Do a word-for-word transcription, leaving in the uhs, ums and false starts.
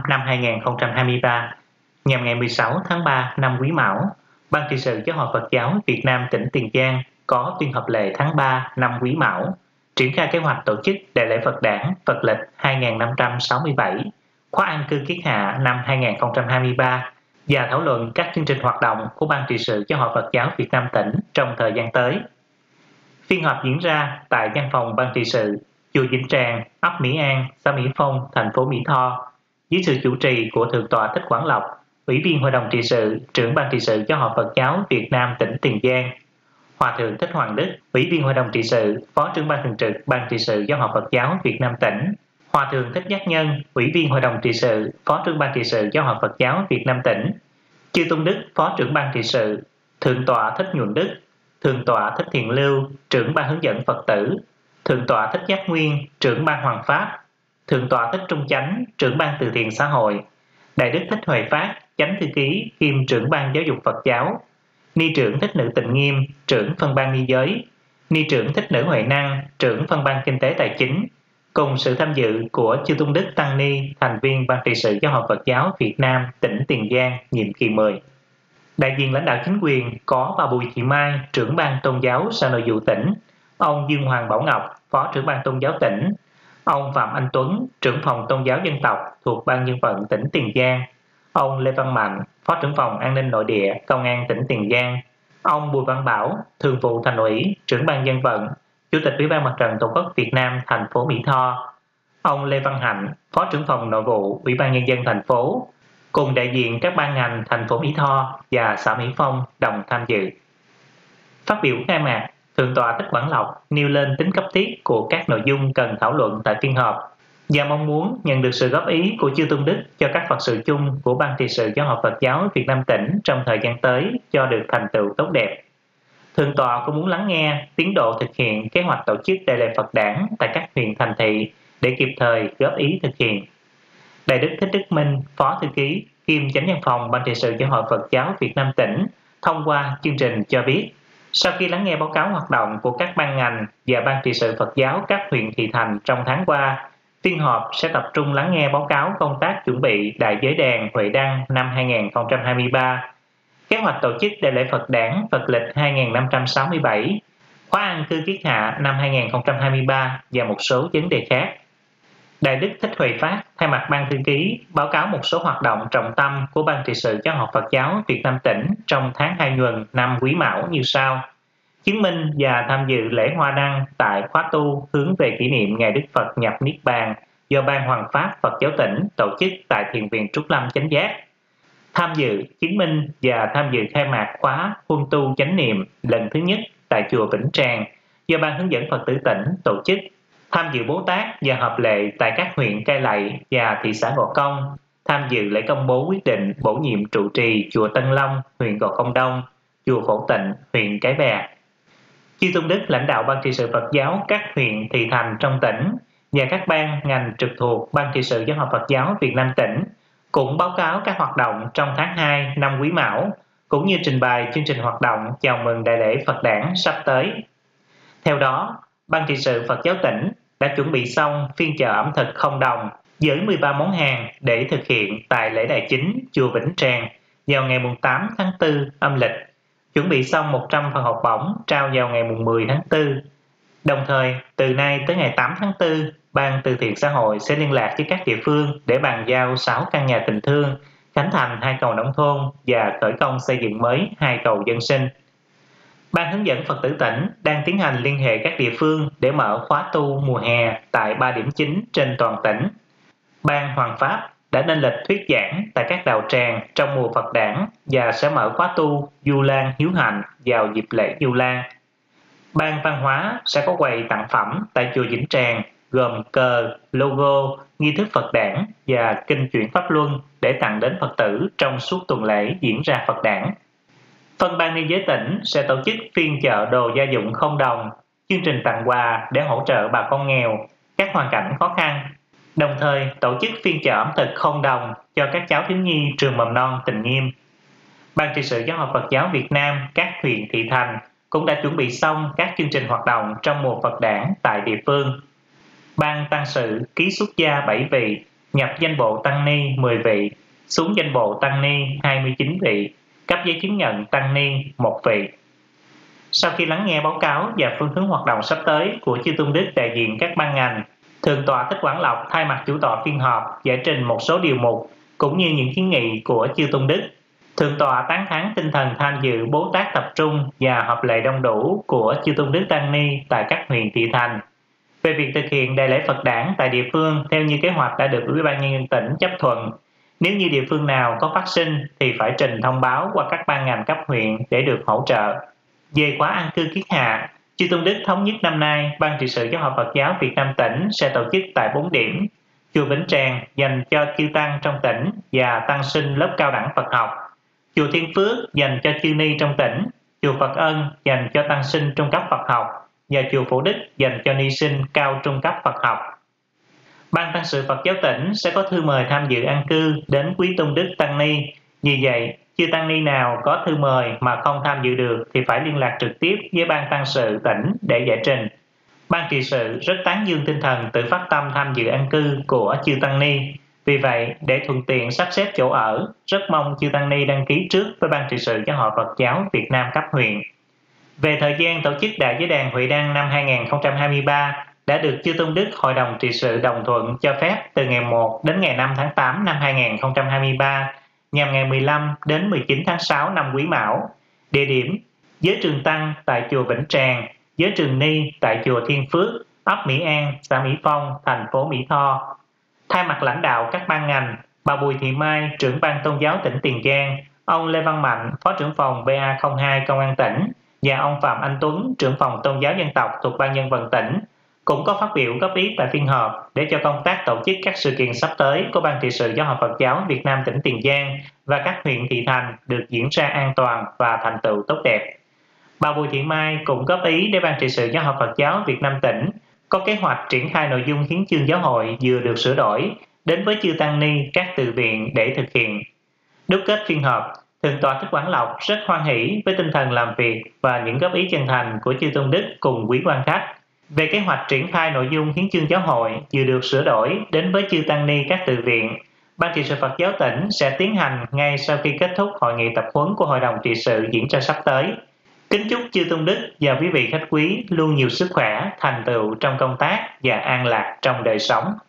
năm hai nghìn không trăm hai mươi ba, nhằm ngày mười sáu tháng ba năm Quý Mão, Ban trị sự Giáo hội Phật giáo Việt Nam tỉnh Tiền Giang có tuyên họp lệ tháng ba năm Quý Mão, triển khai kế hoạch tổ chức Đại lễ Phật đản Phật lịch hai nghìn năm trăm sáu mươi bảy, khóa an cư kiết hạ năm hai nghìn không trăm hai mươi ba và thảo luận các chương trình hoạt động của Ban trị sự Giáo hội Phật giáo Việt Nam tỉnh trong thời gian tới. Phiên họp diễn ra tại văn phòng Ban trị sự, chùa Vĩnh Tràng, ấp Mỹ An, xã Mỹ Phong, thành phố Mỹ Tho, dưới sự chủ trì của Thượng tọa Thích Quảng Lộc, Ủy viên Hội đồng trị sự, trưởng Ban trị sự Giáo hội Phật giáo Việt Nam tỉnh Tiền Giang, Hòa thượng Thích Hoàng Đức, Ủy viên Hội đồng trị sự, Phó trưởng Ban thường trực Ban trị sự Giáo hội Phật giáo Việt Nam tỉnh, Hòa thượng Thích Giác Nhân, Ủy viên Hội đồng trị sự, Phó trưởng Ban trị sự Giáo hội Phật giáo Việt Nam tỉnh, Chư Tôn Đức, Phó trưởng Ban trị sự, Thượng tọa Thích Nhuận Đức, Thượng tọa Thích Thiện Lưu, trưởng Ban hướng dẫn Phật tử, Thượng tọa Thích Giác Nguyên, trưởng Ban Hoàng pháp, Thượng tọa Thích Trung Chánh, trưởng Ban từ thiện xã hội, Đại đức Thích Huệ Phát, chánh thư ký kiêm trưởng Ban giáo dục Phật giáo, Ni trưởng Thích Nữ Tịnh Nghiêm, trưởng phân ban ni giới, Ni trưởng Thích Nữ Huệ Năng, trưởng phân ban kinh tế tài chính, cùng sự tham dự của Chư Tôn Đức Tăng Ni, thành viên Ban trị sự Giáo hội Phật giáo Việt Nam tỉnh Tiền Giang nhiệm kỳ mười. Đại diện lãnh đạo chính quyền có bà Bùi Thị Mai, trưởng Ban tôn giáo Sở Nội vụ tỉnh, ông Dương Hoàng Bảo Ngọc, Phó trưởng Ban tôn giáo tỉnh, ông Phạm Anh Tuấn, trưởng phòng tôn giáo dân tộc thuộc Ban dân vận tỉnh Tiền Giang, ông Lê Văn Mạnh, Phó trưởng phòng an ninh nội địa Công an tỉnh Tiền Giang, ông Bùi Văn Bảo, thường vụ thành ủy, trưởng Ban dân vận, Chủ tịch Ủy ban Mặt trận Tổ quốc Việt Nam thành phố Mỹ Tho, ông Lê Văn Hạnh, Phó trưởng phòng nội vụ Ủy ban nhân dân thành phố, cùng đại diện các ban ngành thành phố Mỹ Tho và xã Mỹ Phong đồng tham dự. Phát biểu khai mạc, Thượng tọa Thích Quảng Lộc nêu lên tính cấp thiết của các nội dung cần thảo luận tại phiên họp và mong muốn nhận được sự góp ý của Chư Tôn Đức cho các Phật sự chung của Ban trị sự Giáo hội Phật giáo Việt Nam tỉnh trong thời gian tới cho được thành tựu tốt đẹp. Thượng tọa cũng muốn lắng nghe tiến độ thực hiện kế hoạch tổ chức Đại lễ Phật đản tại các huyện thành thị để kịp thời góp ý thực hiện. Đại đức Thích Đức Minh, Phó thư ký kiêm chánh văn phòng Ban trị sự Giáo hội Phật giáo Việt Nam tỉnh thông qua chương trình cho biết, sau khi lắng nghe báo cáo hoạt động của các ban ngành và Ban trị sự Phật giáo các huyện thị thành trong tháng qua, phiên họp sẽ tập trung lắng nghe báo cáo công tác chuẩn bị Đại giới đàn Huệ Đăng năm hai nghìn không trăm hai mươi ba, kế hoạch tổ chức Đại lễ Phật đản Phật lịch hai nghìn năm trăm sáu mươi bảy, khóa an cư kiết hạ năm hai nghìn không trăm hai mươi ba và một số vấn đề khác. Đại đức Thích Huệ Phát thay mặt Ban thư ký báo cáo một số hoạt động trọng tâm của Ban trị sự Giáo hội Phật giáo Việt Nam tỉnh trong tháng hai nhuần năm Quý Mão như sau: chứng minh và tham dự lễ hoa đăng tại khóa tu hướng về kỷ niệm ngày Đức Phật nhập Niết Bàn do Ban Hoàng pháp Phật giáo tỉnh tổ chức tại Thiền viện Trúc Lâm Chánh Giác, tham dự, chứng minh và tham dự khai mạc khóa huân tu chánh niệm lần thứ nhất tại chùa Vĩnh Tràng do Ban hướng dẫn Phật tử tỉnh tổ chức, tham dự Bố Tát và hợp lệ tại các huyện Cai Lậy và thị xã Gò Công, tham dự lễ công bố quyết định bổ nhiệm trụ trì chùa Tân Long, huyện Gò Công Đông, chùa Phổ Tịnh, huyện Cái Bè. Chư Tôn Đức lãnh đạo Ban trị sự Phật giáo các huyện thị thành trong tỉnh và các ban ngành trực thuộc Ban trị sự Giáo hội Phật giáo Việt Nam tỉnh cũng báo cáo các hoạt động trong tháng hai năm Quý Mão, cũng như trình bày chương trình hoạt động chào mừng Đại lễ Phật đản sắp tới. Theo đó, Ban trị sự Phật giáo tỉnh đã chuẩn bị xong phiên chợ ẩm thực không đồng với mười ba món hàng để thực hiện tại lễ đài chính chùa Vĩnh Tràng vào ngày tám tháng tư âm lịch, chuẩn bị xong một trăm phần học bổng trao vào ngày mười tháng tư. Đồng thời, từ nay tới ngày tám tháng tư, Ban từ thiện xã hội sẽ liên lạc với các địa phương để bàn giao sáu căn nhà tình thương, khánh thành hai cầu nông thôn và khởi công xây dựng mới hai cầu dân sinh. Ban hướng dẫn Phật tử tỉnh đang tiến hành liên hệ các địa phương để mở khóa tu mùa hè tại ba điểm chính trên toàn tỉnh. Ban Hoàng pháp đã lên lịch thuyết giảng tại các đạo tràng trong mùa Phật đản và sẽ mở khóa tu Du Lan Hiếu Hạnh vào dịp lễ Du Lan. Ban văn hóa sẽ có quầy tặng phẩm tại chùa Vĩnh Tràng gồm cờ, logo, nghi thức Phật đản và kinh chuyển pháp luân để tặng đến Phật tử trong suốt tuần lễ diễn ra Phật đản. Phân ban ni giới tỉnh sẽ tổ chức phiên chợ đồ gia dụng không đồng, chương trình tặng quà để hỗ trợ bà con nghèo, các hoàn cảnh khó khăn, đồng thời tổ chức phiên chợ ẩm thực không đồng cho các cháu thiếu nhi trường mầm non Tình Nghiêm. Ban trị sự Giáo hội Phật giáo Việt Nam các huyện thị thành cũng đã chuẩn bị xong các chương trình hoạt động trong mùa Phật đản tại địa phương. Ban tăng sự ký xuất gia bảy vị nhập danh bộ tăng ni mười vị, xuống danh bộ tăng ni hai mươi chín vị, cấp giấy chứng nhận tăng ni một vị. Sau khi lắng nghe báo cáo và phương hướng hoạt động sắp tới của chư tôn đức đại diện các ban ngành, Thượng tọa Thích Quảng Lộc thay mặt chủ tọa phiên họp giải trình một số điều mục cũng như những kiến nghị của chư tôn đức. Thượng tọa tán thán tinh thần tham dự Bố Tát tập trung và hợp lệ đông đủ của chư tôn đức tăng ni tại các huyện thị thành về việc thực hiện đại lễ Phật đản tại địa phương theo như kế hoạch đã được Ủy ban nhân dân tỉnh chấp thuận. Nếu như địa phương nào có phát sinh thì phải trình thông báo qua các ban ngành cấp huyện để được hỗ trợ. Về khóa an cư kiết hạ, chư tôn đức thống nhất năm nay, Ban trị sự Giáo hội Phật giáo Việt Nam tỉnh sẽ tổ chức tại bốn điểm: chùa Vĩnh Tràng dành cho chư tăng trong tỉnh và tăng sinh lớp cao đẳng Phật học, chùa Thiên Phước dành cho chư ni trong tỉnh, chùa Phật Ân dành cho tăng sinh trung cấp Phật học và chùa Phổ Đức dành cho ni sinh cao trung cấp Phật học. Ban tăng sự Phật giáo tỉnh sẽ có thư mời tham dự an cư đến quý tôn đức tăng ni. Vì vậy, chư tăng ni nào có thư mời mà không tham dự được thì phải liên lạc trực tiếp với ban tăng sự tỉnh để giải trình. Ban trị sự rất tán dương tinh thần tự phát tâm tham dự an cư của chư tăng ni. Vì vậy, để thuận tiện sắp xếp chỗ ở, rất mong chư tăng ni đăng ký trước với Ban trị sự Giáo hội Phật giáo Việt Nam cấp huyện. Về thời gian tổ chức Đại Giới đàn Huệ Đăng năm hai nghìn không trăm hai mươi ba đã được chư tôn đức Hội đồng trị sự đồng thuận cho phép từ ngày một đến ngày năm tháng tám năm hai nghìn không trăm hai mươi ba, nhằm ngày mười lăm đến mười chín tháng sáu năm Quý Mão. Địa điểm: giới trường tăng tại chùa Vĩnh Tràng, giới trường ni tại chùa Thiên Phước, ấp Mỹ An, xã Mỹ Phong, thành phố Mỹ Tho. Thay mặt lãnh đạo các ban ngành, bà Bùi Thị Mai, trưởng ban tôn giáo tỉnh Tiền Giang, ông Lê Văn Mạnh, phó trưởng phòng B A không hai Công an tỉnh và ông Phạm Anh Tuấn, trưởng phòng tôn giáo dân tộc thuộc Ban Dân vận tỉnh cũng có phát biểu góp ý tại phiên họp để cho công tác tổ chức các sự kiện sắp tới của Ban trị sự Giáo hội Phật giáo Việt Nam tỉnh Tiền Giang và các huyện thị thành được diễn ra an toàn và thành tựu tốt đẹp. Bà Bùi Thị Mai cũng góp ý để Ban trị sự Giáo hội Phật giáo Việt Nam tỉnh có kế hoạch triển khai nội dung hiến chương giáo hội vừa được sửa đổi đến với chư tăng ni các tự viện để thực hiện. Đúc kết phiên họp, Thượng tọa Thích Quảng Lộc rất hoan hỷ với tinh thần làm việc và những góp ý chân thành của chư tôn đức cùng quý quan khách. Về kế hoạch triển khai nội dung hiến chương giáo hội vừa được sửa đổi đến với chư tăng ni các tự viện, Ban trị sự Phật giáo tỉnh sẽ tiến hành ngay sau khi kết thúc hội nghị tập huấn của Hội đồng trị sự diễn ra sắp tới. Kính chúc chư tôn đức và quý vị khách quý luôn nhiều sức khỏe, thành tựu trong công tác và an lạc trong đời sống.